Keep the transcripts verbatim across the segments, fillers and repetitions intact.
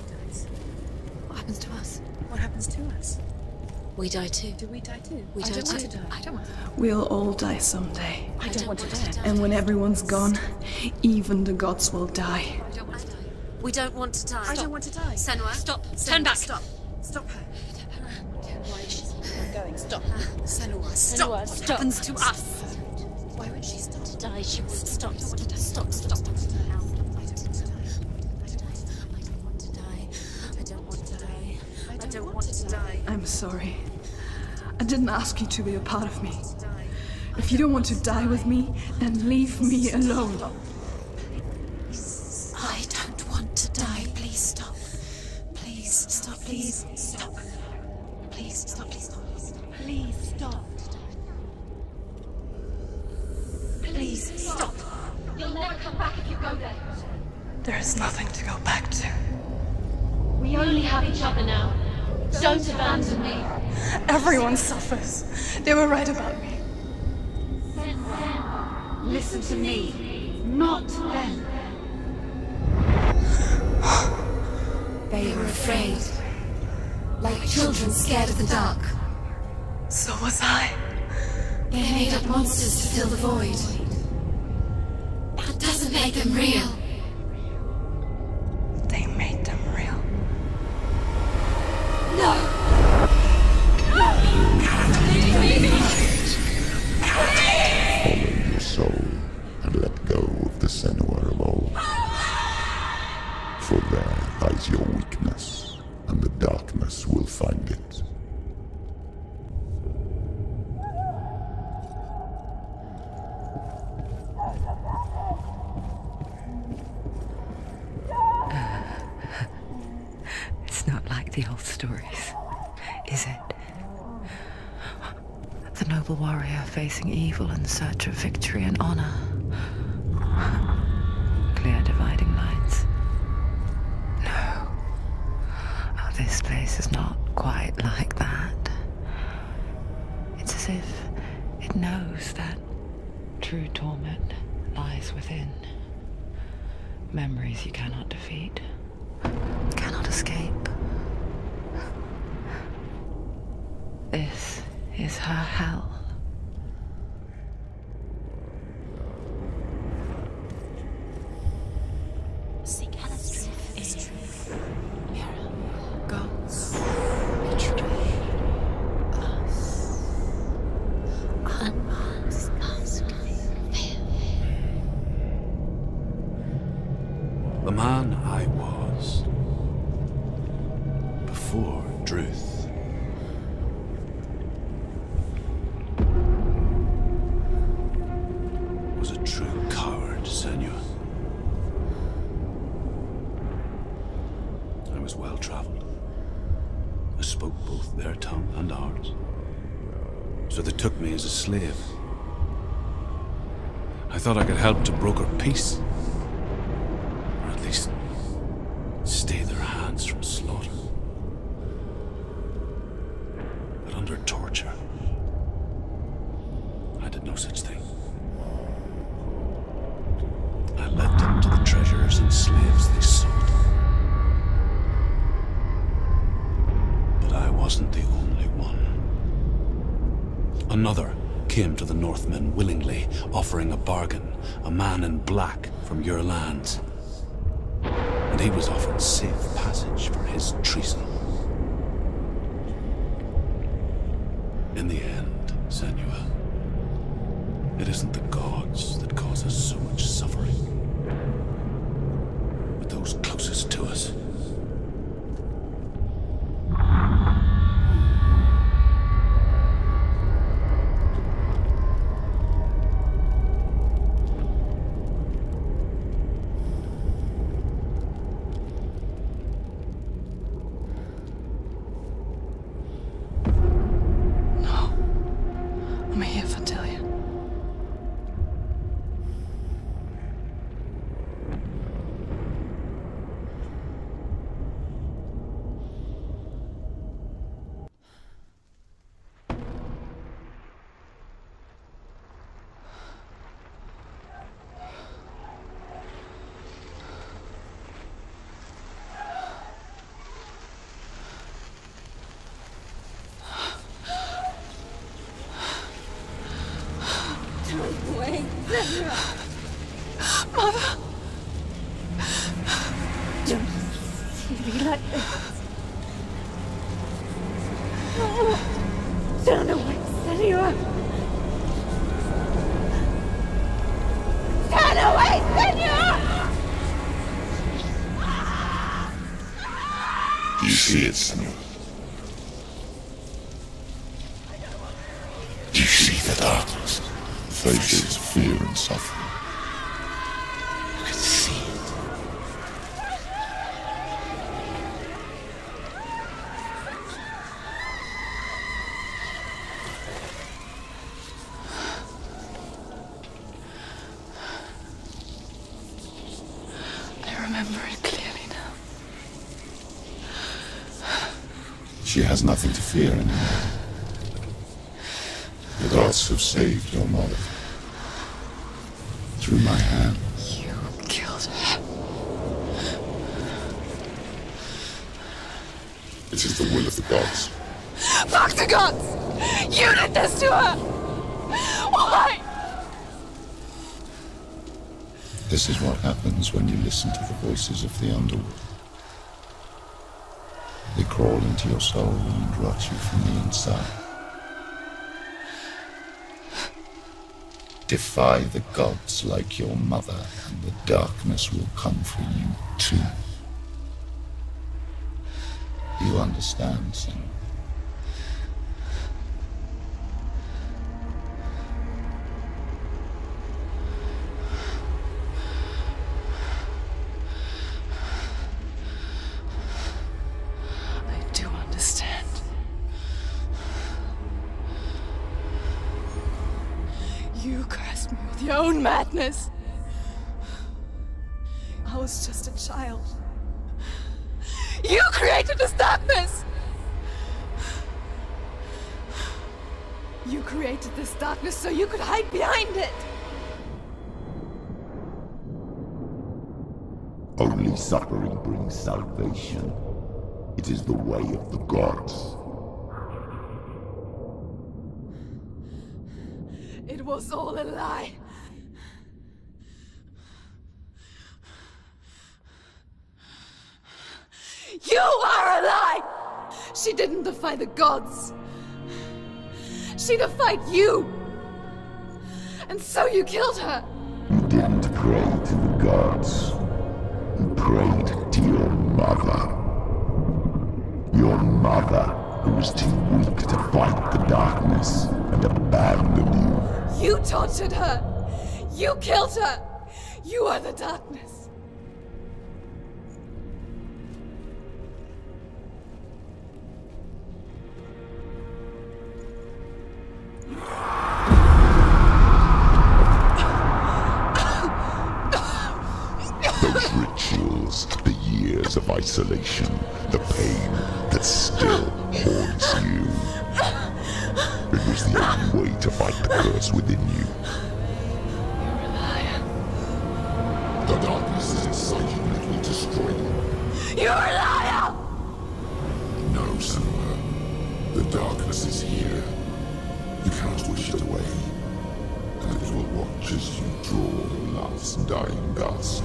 dies. What happens to us? What happens to us? We die too. Do we die too? We I die don't too. want to die. I don't want to die. We'll all die someday. I don't want to die. And when everyone's gone, even the gods will die. I don't want to die. We don't want to die. I don't want to die. Senua, stop. Senua, Turn back. Stop. Stop her. Why is she not going? Stop. Senua, Stop. What Stop. happens to us? Why won't she stop? To die, she won't stop. Stop. Stop. Stop. Stop. I don't want to die. I don't want to die. I don't want to die. I'm sorry. I didn't ask you to be a part of me. If you don't want to die with me, then leave me alone. I don't want to die. Please stop. Please stop. Please stop. Please stop. Please stop. Please stop. Please stop. You'll never come back if you go there. There is nothing to go back to. We only have each other now. Don't abandon me. Everyone suffers. They were right about me. Listen to me, not them. They were afraid. Like children scared of the dark. So was I. They made up monsters to fill the void. That doesn't make them real. They made them real. No! Follow your soul and let go of the Senua of old. For there lies your weakness, and the darkness will find it. It's not like the old stories, is it? The noble warrior facing evil in search of victory and honor. Clear dividing lines. No. Oh, this place is not quite like that. It's as if it knows that true torment lies within. Memories you cannot defeat, cannot escape. This is her hell. Seek Hela's truth. Hera. Gods. Betray us. Unmask us. The man I was before Druth was a true coward, Senua. I was well traveled. I spoke both their tongue and ours. So they took me as a slave. I thought I could help to broker peace. Or at least stay their hands from slaughter. But under torture, I did no such thing. I led them to the treasures and slaves they sought. But I wasn't the only one. Another came to the Northmen willingly, offering a bargain, a man in black from your lands. And he was offered safe passage for his treason. In the end, Senua, it isn't the gods that cause us so much suffering, but those closest to us. madness. Turn away, Senua! Turn away, Senua! Do you see it, Senua? Do you see the darkness? Faces of fear and suffering. You can see it. I remember it clearly now. She has nothing to fear anymore. The gods have saved your mother. Through my hand. You killed her. It is the will of the gods. Fuck the gods! You did this to her! Why? This is what happens when you listen to the voices of the underworld. They crawl into your soul and rot you from the inside. Defy the gods like your mother, and the darkness will come for you too. You understand, Senua? I do understand. You cursed me with your own madness. I was just a child. You created this darkness! You created this darkness so you could hide behind it! Only suffering brings salvation. It is the way of the gods. It was all a lie. You are a lie! She didn't defy the gods. She defied you. And so you killed her. You didn't pray to the gods. You prayed to your mother. Your mother, who was too weak to fight the darkness and abandoned you. You tortured her. You killed her. You are the darkness. Those rituals, the years of isolation, the pain that still haunts you. It was the only way to fight the curse within you. You're a liar. The darkness is inside you and it will destroy you. You're a liar! No, Senua. The darkness is here. You cannot wish it away. And it will watch as you draw your last dying gasp.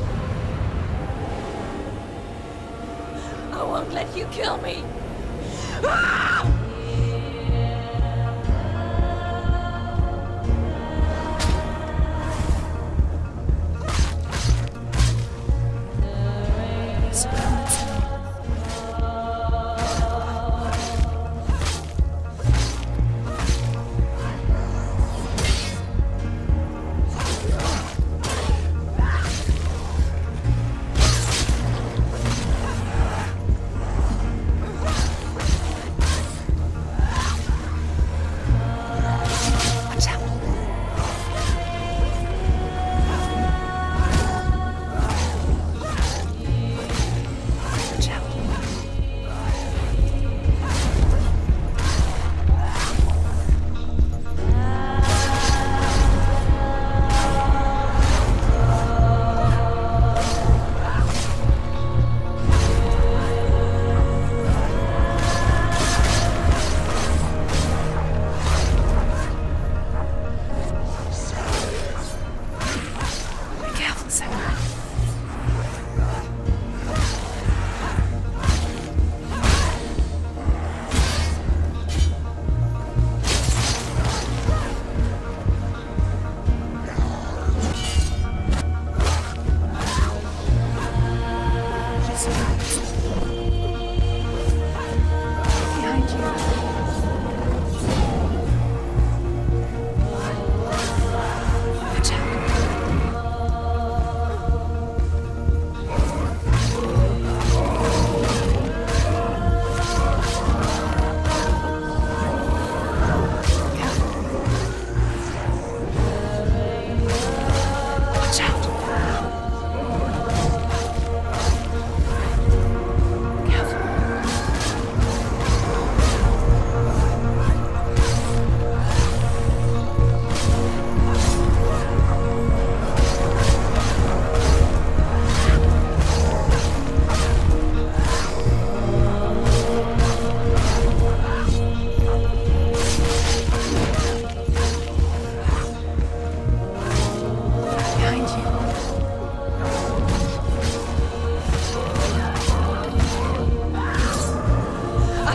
I won't let you kill me. Ah!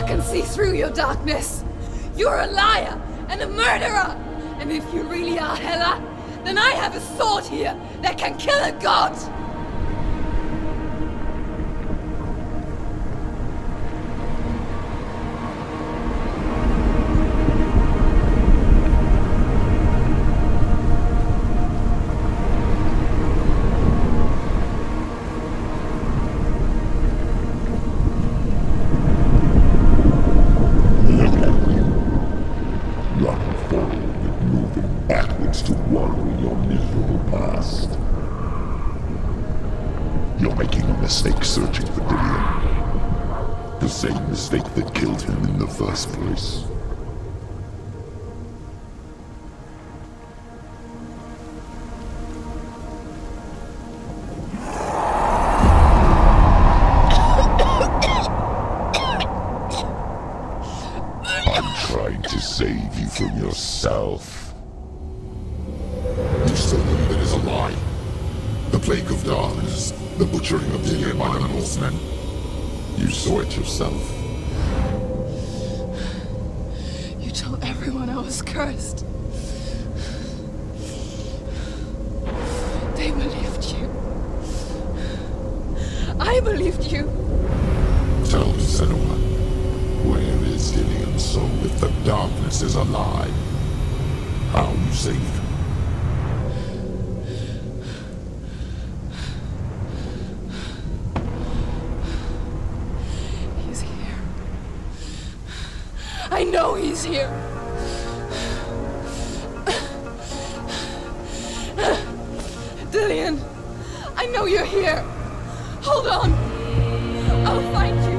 I can see through your darkness. You're a liar and a murderer. And if you really are Hela, then I have a sword here that can kill a god. Searching for Dillion. The same mistake that killed him in the first place. I'm trying to save you from yourself. You still believe it is a lie? The plague of darkness, the butchering of Dillion by the Norsemen. You saw it yourself. You told everyone I was cursed. They believed you. I believed you. Tell me, Senua, where is Dillion so if the darkness is a lie? How you saved him? I know he's here. Dillion, I know you're here. Hold on. I'll find you.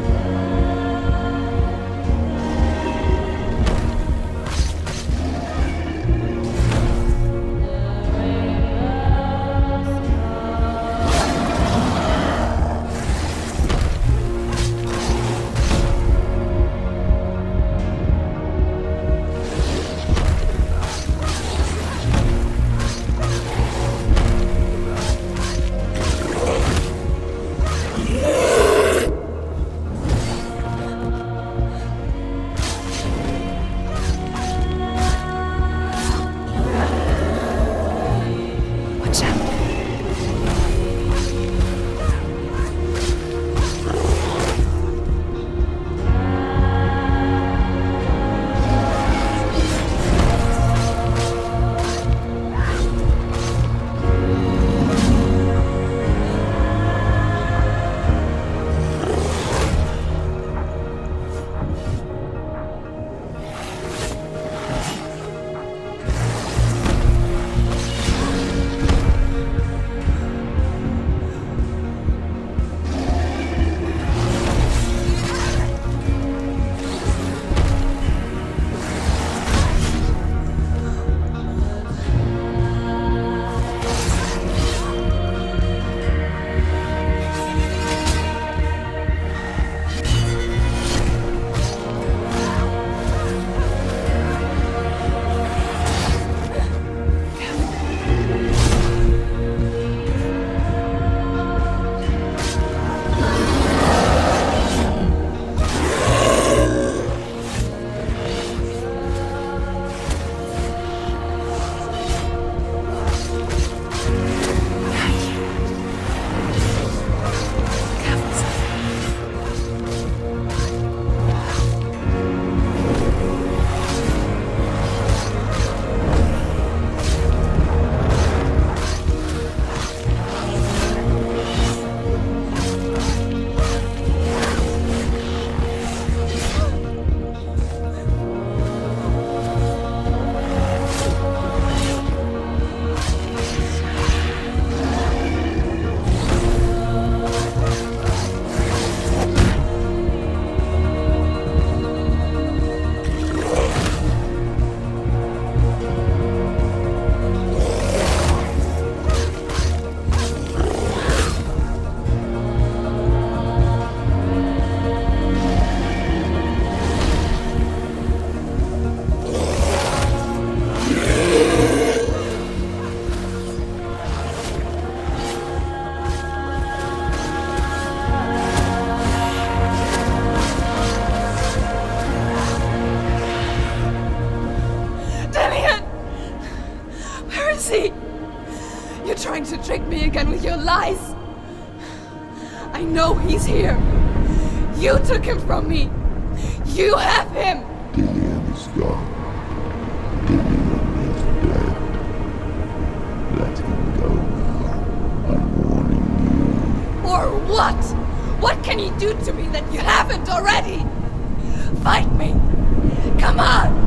again with your lies. I know he's here. You took him from me. You have him. Dillion is gone. Dillion is dead. Let him go. I'm warning you. Or what? What can he do to me that you haven't already? Fight me! Come on!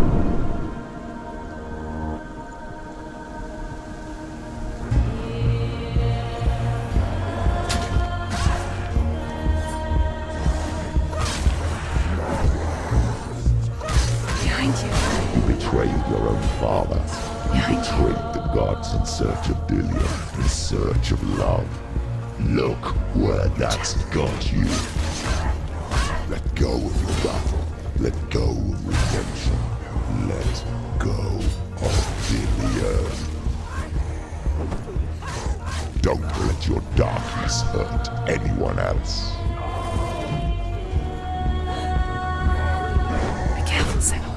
Behind you. You betrayed your own father. Behind you betrayed the gods in search of Dillion, in search of love. Look where that's got you. Let go of your battle. Let go of redemption. Let go of Dillion. Don't let your darkness hurt anyone else. Be careful, Senua.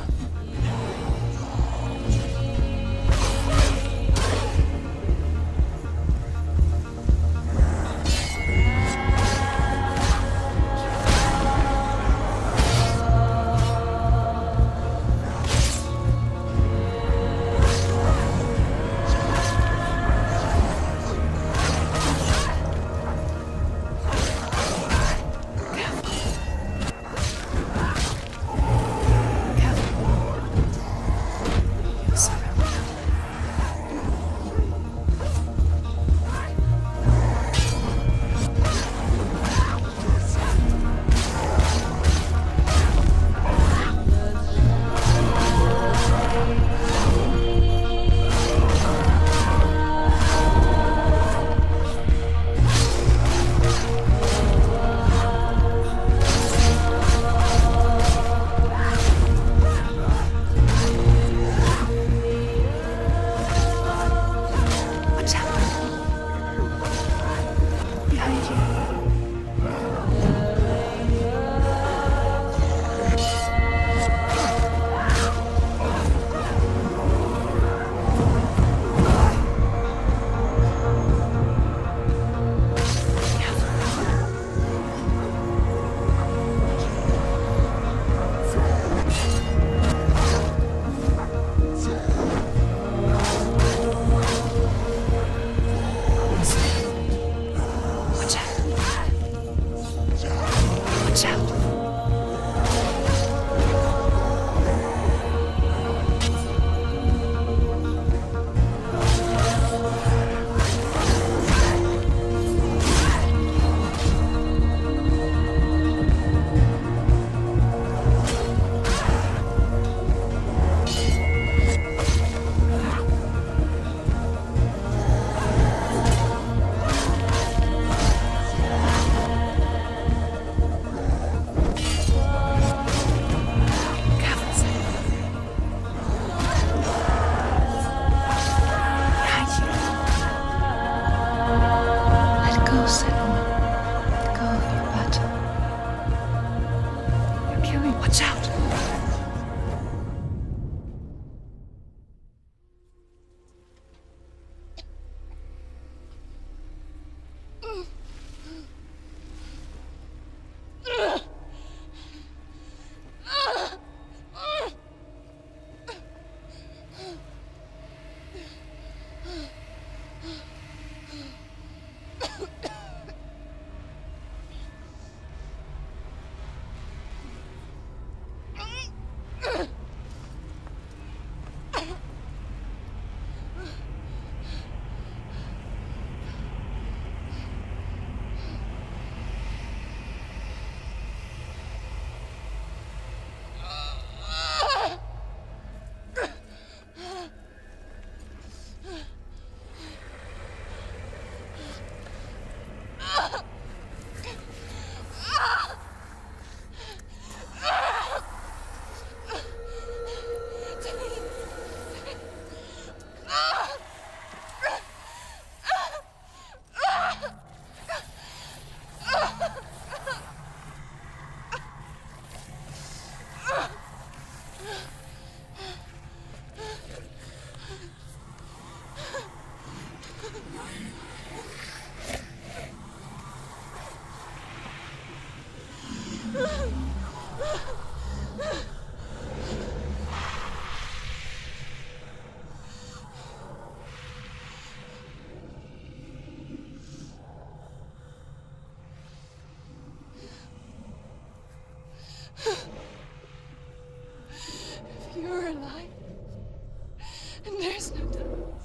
you're alive, and there's no Dallas,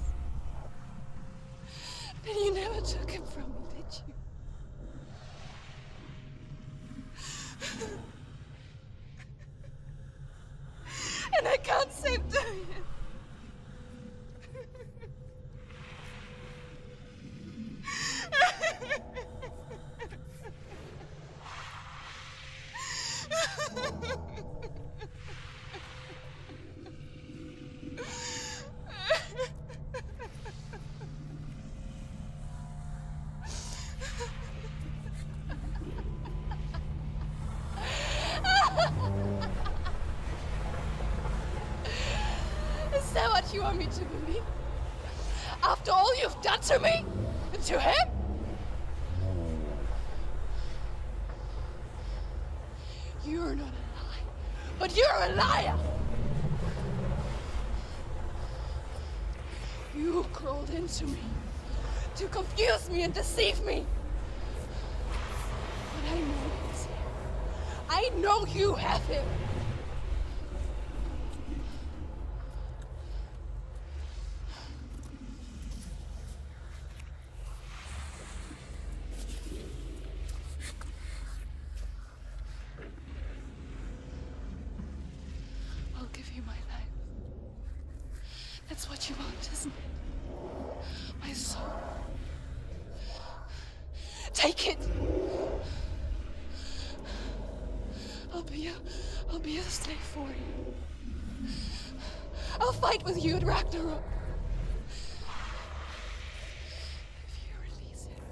then you never took him from me, did you? And I can't save Dorian. Is that what you want me to believe? After all you've done to me? And to him? You're not a lie, but you're a liar! You crawled into me to confuse me and deceive me. But I know he's here. I know you have him. I'll give you my life. That's what you want, isn't it? My soul. Take it. I'll be a, I'll be a slave for you. I'll fight with you at Ragnarok. If you release it.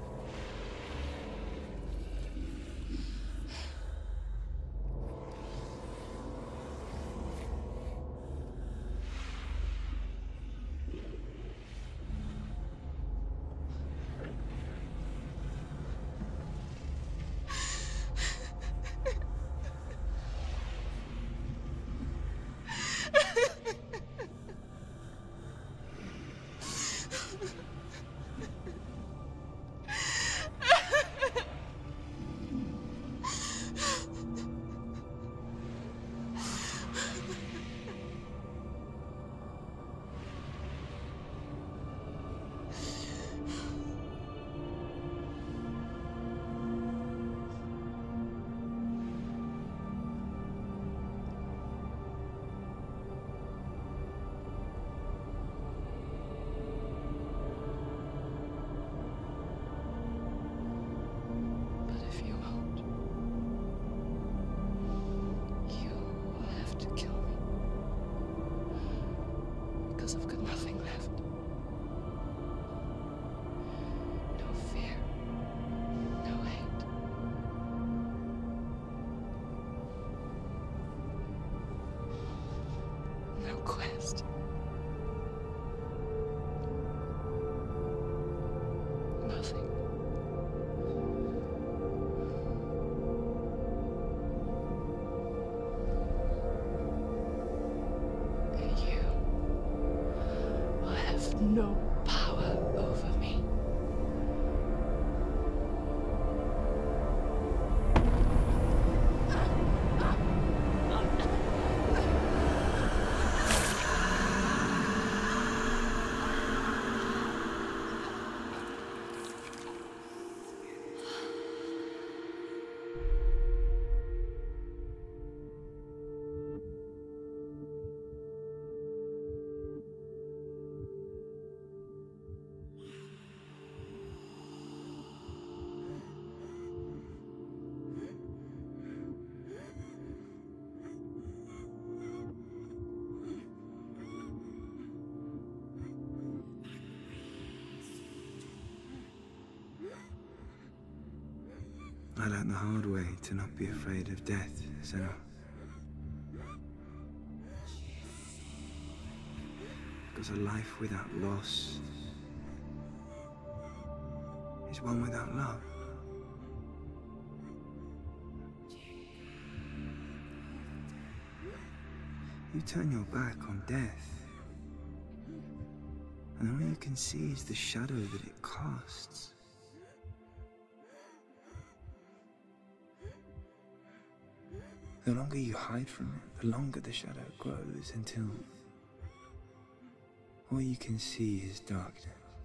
I've got nothing left. No fear. No hate. No quest. Nothing. No power over me. I learned the hard way to not be afraid of death, Senua. Because a life without loss is one without love. You turn your back on death, and all you can see is the shadow that it casts. The longer you hide from it, the longer the shadow grows until all you can see is darkness.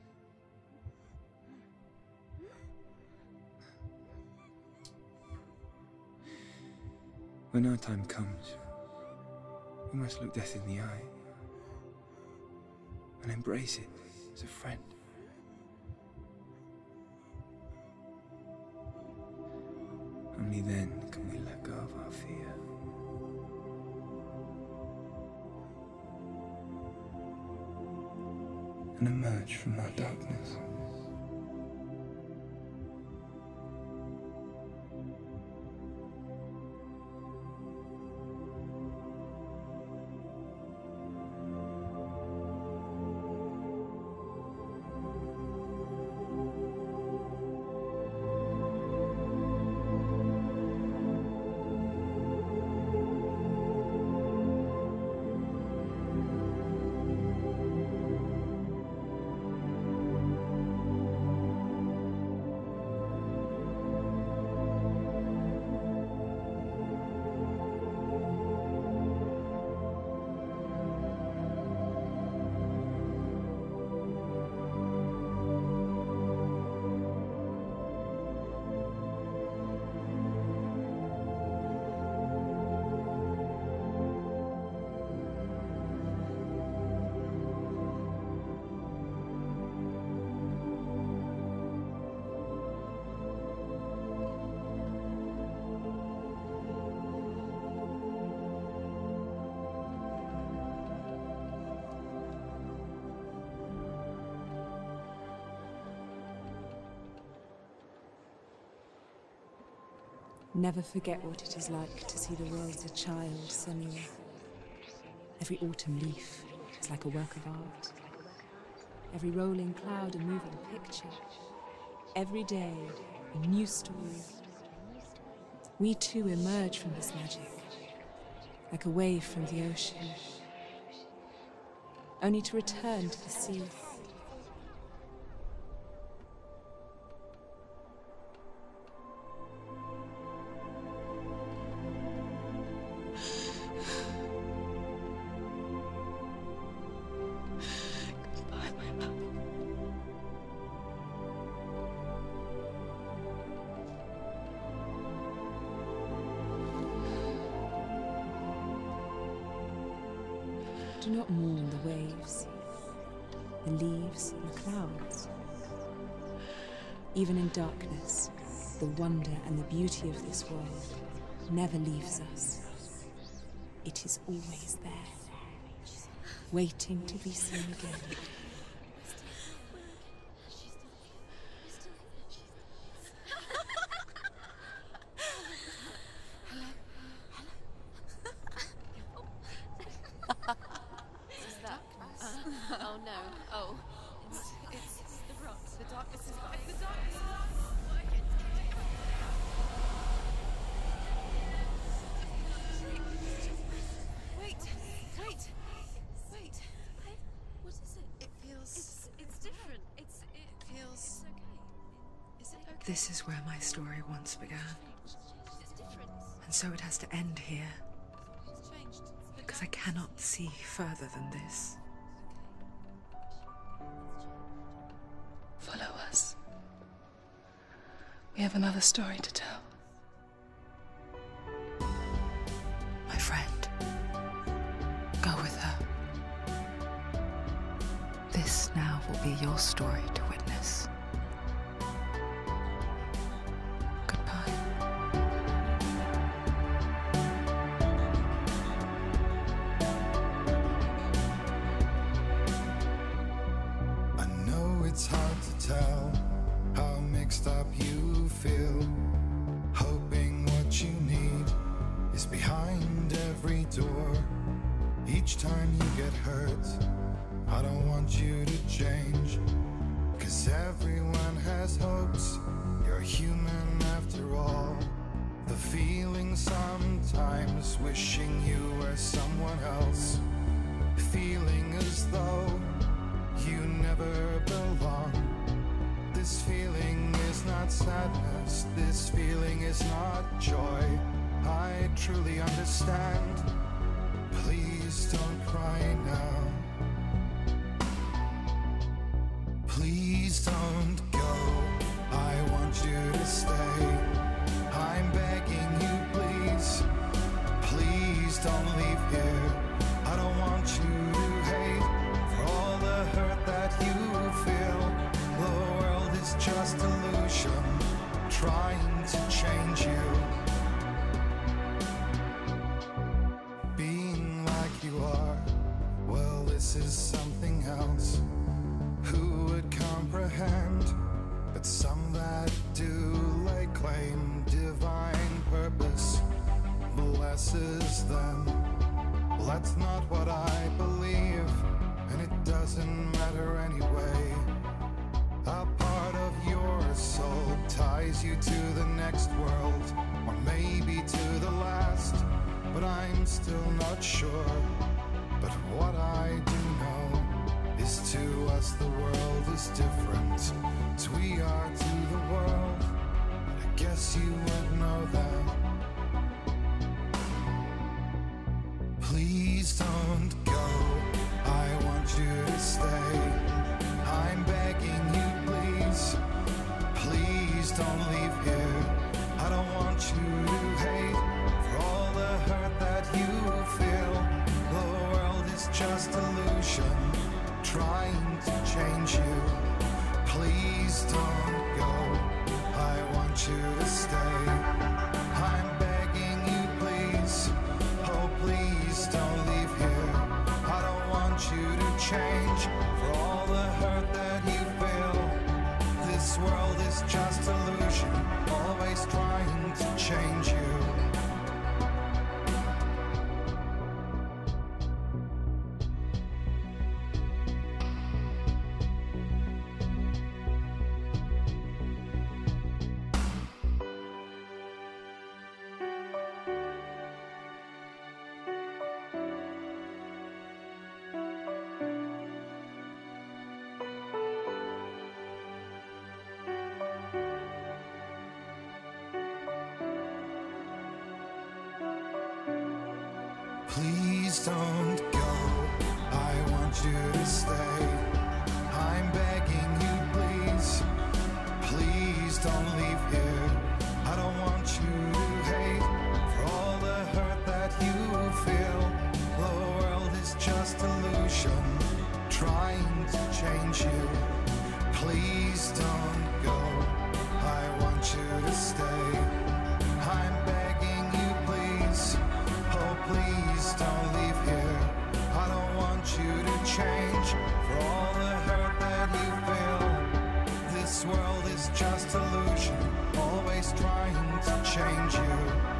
When our time comes, we must look death in the eye and embrace it as a friend. Only then can we let go of our fear. And emerge from our darkness. Never forget what it is like to see the world as a child, Senua. Every autumn leaf is like a work of art. Every rolling cloud a moving picture. Every day a new story. We too emerge from this magic, like a wave from the ocean, only to return to the sea. Do not mourn the waves, the leaves and the clouds. Even in darkness, the wonder and the beauty of this world never leaves us. It is always there, waiting to be seen again. This is where my story once began. And so it has to end here. Because I cannot see further than this. Follow us. We have another story to tell. My friend, go with her. This now will be your story to witness. It's hard to tell how mixed up you feel, hoping what you need is behind every door. Each time you get hurt, I don't want you to change, 'cause everyone has hopes, you're human after all. The feeling sometimes wishing you were someone else, feeling as though you never belong. This feeling is not sadness, this feeling is not joy. I truly understand. Please don't cry now. Please don't go. I want you to stay. I'm begging you, please. Please don't leave here. I don't want you to hate for all the hurt that you feel. The world is just illusion, trying to change you. Being like you are, well, this is something else. Who would comprehend? But some that do lay claim divine purpose blesses them. Well, that's not what I believe, and it doesn't matter anyway. A part of your soul ties you to the next world, or maybe to the last, but I'm still not sure. But what I do know is to us the world is different as we are to the world. I guess you would know that. Please don't go. I want you to stay. I'm begging you, please. Please don't leave here. I don't want you to hate for all the hurt that you feel. The world is just illusion, trying to change you. Please don't go. I want you to stay. I'm begging you, please. Oh, please don't leave here. I don't want you to change for all the hurt that you feel. This world is just illusion, always trying to change you. Please don't go. I want you to stay. I'm begging you, please. Please don't leave here. I don't want you to hate for all the hurt that you feel. The world is just illusion, trying to change you. Please don't go. I want you to stay. I'm begging you, please. Oh, please don't leave here. I don't want you to change for all the hurt that you feel. This world is just illusion, always trying to change you.